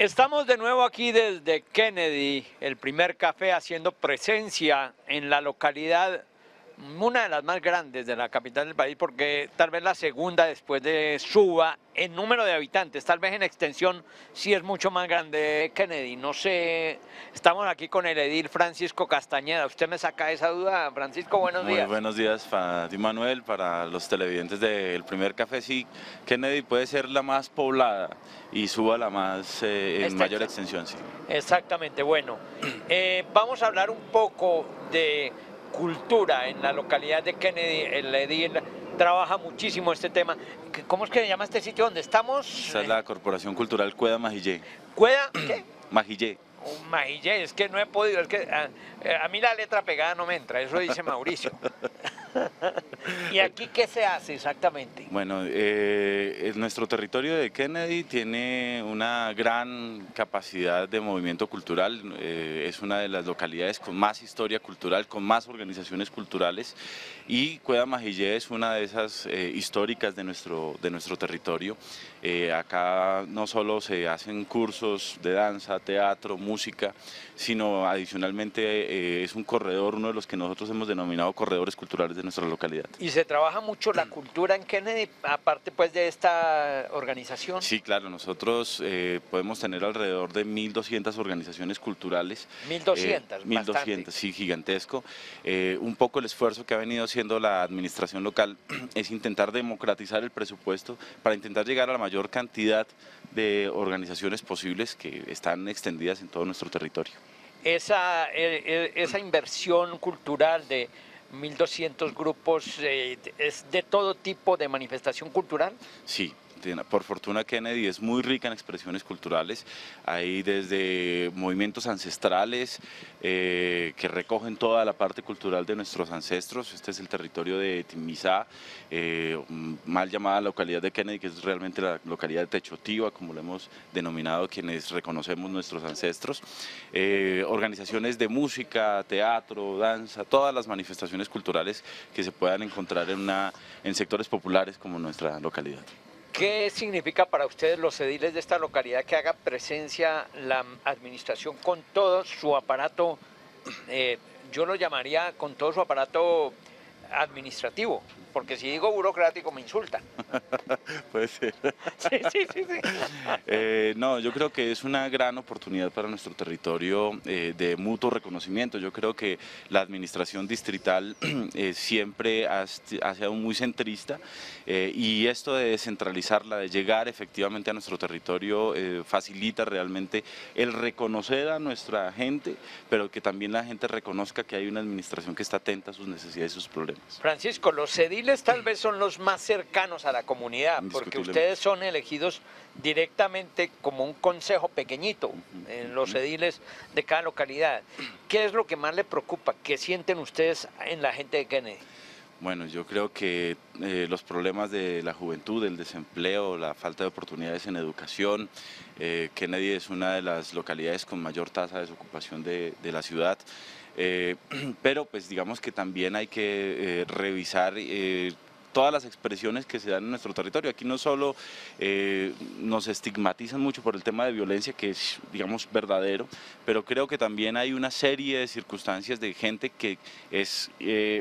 Estamos de nuevo aquí desde Kennedy, el primer café haciendo presencia en la localidad, una de las más grandes de la capital del país, porque tal vez la segunda después de Suba en número de habitantes, tal vez en extensión sí es mucho más grande Kennedy, no sé, estamos aquí con el edil Francisco Castañeda, ¿usted me saca esa duda? Francisco, buenos Muy días. buenos días para ti, Manuel, para los televidentes del primer café. Sí, Kennedy puede ser la más poblada y Suba la más en mayor extensión, sí. Exactamente, bueno, vamos a hablar un poco de cultura en la localidad de Kennedy. El edil trabaja muchísimo este tema. ¿Cómo es que se llama este sitio donde estamos? Esta es la Corporación Cultural Cueda Majillé. ¿Cueda? ¿Qué? Majillé. Majillé, es que no he podido, es que a mí la letra pegada no me entra, eso dice Mauricio. ¿Y aquí qué se hace exactamente? Bueno, nuestro territorio de Kennedy tiene una gran capacidad de movimiento cultural, es una de las localidades con más historia cultural, con más organizaciones culturales, y Cueda Majillé es una de esas históricas de nuestro territorio. Acá no solo se hacen cursos de danza, teatro, música, sino adicionalmente es un corredor, uno de los que nosotros hemos denominado corredores culturales de nuestra localidad. ¿Y se trabaja mucho la cultura en Kennedy, aparte pues de esta organización? Sí, claro, nosotros podemos tener alrededor de 1.200 organizaciones culturales. 1.200, 1.200, sí, gigantesco. Un poco el esfuerzo que ha venido haciendo la administración local es intentar democratizar el presupuesto para intentar llegar a la mayor cantidad de organizaciones posibles que están extendidas en todo nuestro territorio. Esa inversión cultural de 1.200 grupos es de todo tipo de manifestación cultural. Sí. Por fortuna Kennedy es muy rica en expresiones culturales, hay desde movimientos ancestrales que recogen toda la parte cultural de nuestros ancestros. Este es el territorio de Timizá, mal llamada localidad de Kennedy, que es realmente la localidad de Techotiva, como lo hemos denominado quienes reconocemos nuestros ancestros. Organizaciones de música, teatro, danza, todas las manifestaciones culturales que se puedan encontrar en sectores populares como nuestra localidad. ¿Qué significa para ustedes los ediles de esta localidad que haga presencia la administración con todo su aparato, yo lo llamaría con todo su aparato administrativo? Porque si digo burocrático me insultan. Puede ser. Sí. No, yo creo que es una gran oportunidad para nuestro territorio de mutuo reconocimiento. Yo creo que la administración distrital siempre ha sido muy centrista y esto de descentralizarla, de llegar efectivamente a nuestro territorio, facilita realmente el reconocer a nuestra gente, pero que también la gente reconozca que hay una administración que está atenta a sus necesidades y sus problemas. Francisco, los ediles tal vez son los más cercanos a la comunidad, porque ustedes son elegidos directamente como un consejo pequeñito, los ediles de cada localidad. ¿Qué es lo que más le preocupa? ¿Qué sienten ustedes en la gente de Kennedy? Bueno, yo creo que los problemas de la juventud, el desempleo, la falta de oportunidades en educación, Kennedy es una de las localidades con mayor tasa de desocupación de la ciudad, pero pues digamos que también hay que revisar todas las expresiones que se dan en nuestro territorio. Aquí no solo nos estigmatizan mucho por el tema de violencia, que es, digamos, verdadero, pero creo que también hay una serie de circunstancias de gente que es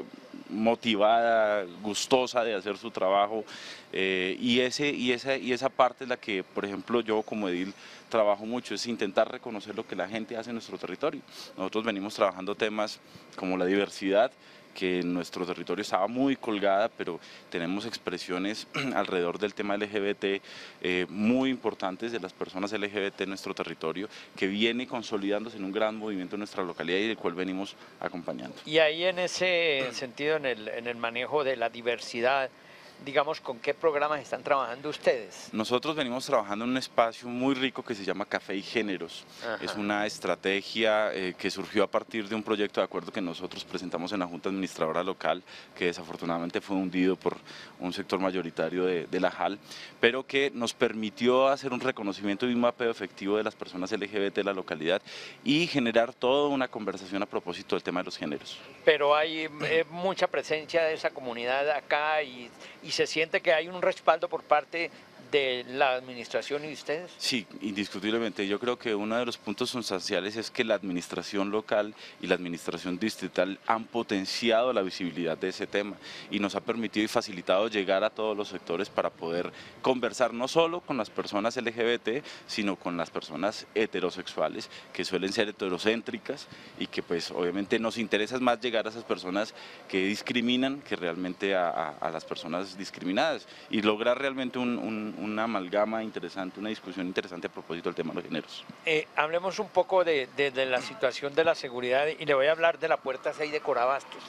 motivada, gustosa de hacer su trabajo, y esa parte es la que, por ejemplo, yo como edil trabajo mucho, es intentar reconocer lo que la gente hace en nuestro territorio. Nosotros venimos trabajando temas como la diversidad, que en nuestro territorio estaba muy colgada, pero tenemos expresiones alrededor del tema LGBT muy importantes de las personas LGBT en nuestro territorio, que viene consolidándose en un gran movimiento en nuestra localidad y del cual venimos acompañando. Y ahí en ese sentido, en el manejo de la diversidad, digamos, ¿con qué programas están trabajando ustedes? Nosotros venimos trabajando en un espacio muy rico que se llama Café y Géneros. Ajá. Es una estrategia que surgió a partir de un proyecto de acuerdo que nosotros presentamos en la Junta Administradora Local, que desafortunadamente fue hundido por un sector mayoritario de la JAL, pero que nos permitió hacer un reconocimiento y un mapeo efectivo de las personas LGBT de la localidad y generar toda una conversación a propósito del tema de los géneros. Pero hay mucha presencia de esa comunidad acá y se siente que hay un respaldo por parte de la administración y de ustedes? Sí, indiscutiblemente. Yo creo que uno de los puntos sustanciales es que la administración local y la administración distrital han potenciado la visibilidad de ese tema y nos ha permitido y facilitado llegar a todos los sectores para poder conversar no solo con las personas LGBT, sino con las personas heterosexuales, que suelen ser heterocéntricas y que pues obviamente nos interesa más llegar a esas personas que discriminan que realmente a las personas discriminadas y lograr realmente una amalgama interesante, una discusión interesante a propósito del tema de los géneros. Hablemos un poco de la situación de la seguridad y le voy a hablar de la Puerta 6 de Corabastos,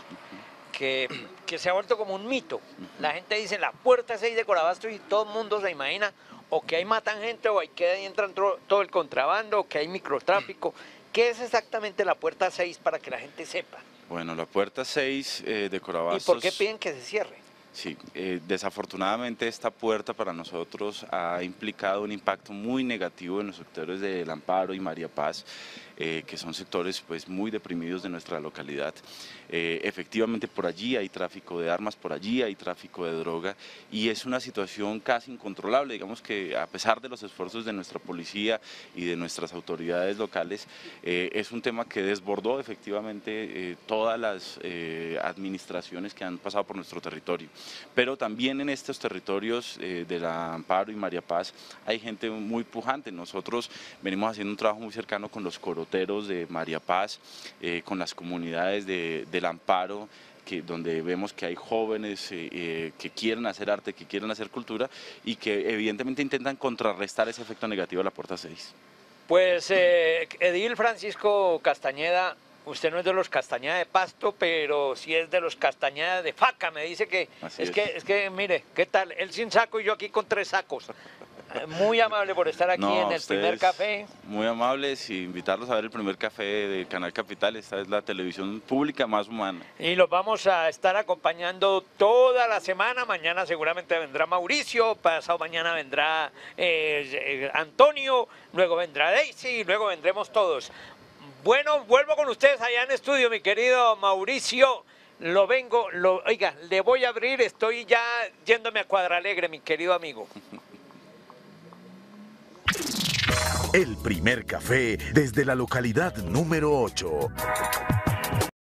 que se ha vuelto como un mito. La gente dice la Puerta 6 de Corabastos y todo el mundo se imagina o que ahí matan gente o que ahí entran todo el contrabando o que hay microtráfico. ¿Qué es exactamente la Puerta 6 para que la gente sepa? Bueno, la Puerta 6 de Corabastos... ¿Y por qué piden que se cierre? Sí, desafortunadamente esta puerta para nosotros ha implicado un impacto muy negativo en los sectores de El Amparo y María Paz, que son sectores pues muy deprimidos de nuestra localidad. Efectivamente por allí hay tráfico de armas, por allí hay tráfico de droga y es una situación casi incontrolable. Digamos que a pesar de los esfuerzos de nuestra policía y de nuestras autoridades locales, es un tema que desbordó efectivamente todas las administraciones que han pasado por nuestro territorio. Pero también en estos territorios de La Amparo y María Paz hay gente muy pujante. Nosotros venimos haciendo un trabajo muy cercano con los coroteros de María Paz, con las comunidades del Amparo, donde vemos que hay jóvenes que quieren hacer arte, que quieren hacer cultura y que evidentemente intentan contrarrestar ese efecto negativo de la Puerta 6. Pues Edil Francisco Castañeda, usted no es de los Castañeda de Pasto, pero sí es de los Castañeda de Faca. Me dice que es que mire, ¿qué tal? Él sin saco y yo aquí con 3 sacos. Muy amable por estar aquí en el primer café. Muy amables y invitarlos a ver el primer café de Canal Capital. Esta es la televisión pública más humana. Y los vamos a estar acompañando toda la semana. Mañana seguramente vendrá Mauricio, pasado mañana vendrá Antonio, luego vendrá Daisy y luego vendremos todos. Bueno, vuelvo con ustedes allá en estudio, mi querido Mauricio. Oiga, le voy a abrir, estoy ya yéndome a Cuadralegre, mi querido amigo. El primer café desde la localidad número 8.